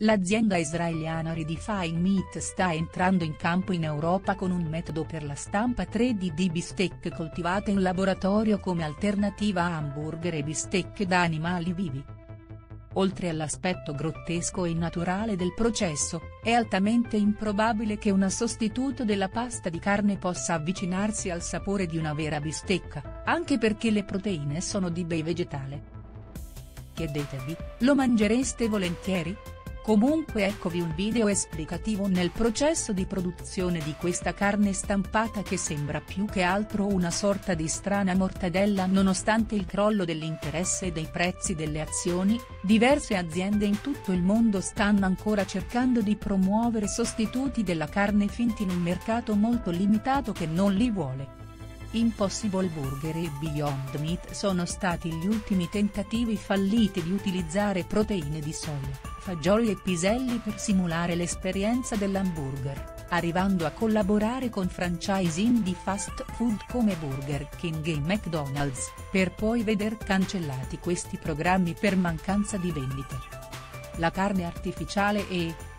L'azienda israeliana Redefine Meat sta entrando in campo in Europa con un metodo per la stampa 3D di bistecche coltivate in laboratorio come alternativa a hamburger e bistecche da animali vivi. Oltre all'aspetto grottesco e naturale del processo, è altamente improbabile che un sostituto della pasta di carne possa avvicinarsi al sapore di una vera bistecca, anche perché le proteine sono di base vegetale. Chiedetevi, lo mangereste volentieri? Comunque eccovi un video esplicativo nel processo di produzione di questa carne stampata che sembra più che altro una sorta di strana mortadella. Nonostante il crollo dell'interesse e dei prezzi delle azioni, diverse aziende in tutto il mondo stanno ancora cercando di promuovere sostituti della carne finti in un mercato molto limitato che non li vuole. Impossible Burger e Beyond Meat sono stati gli ultimi tentativi falliti di utilizzare proteine di soia, fagioli e piselli per simulare l'esperienza dell'hamburger, arrivando a collaborare con franchising di fast food come Burger King e McDonald's, per poi veder cancellati questi programmi per mancanza di vendite. La carne artificiale è,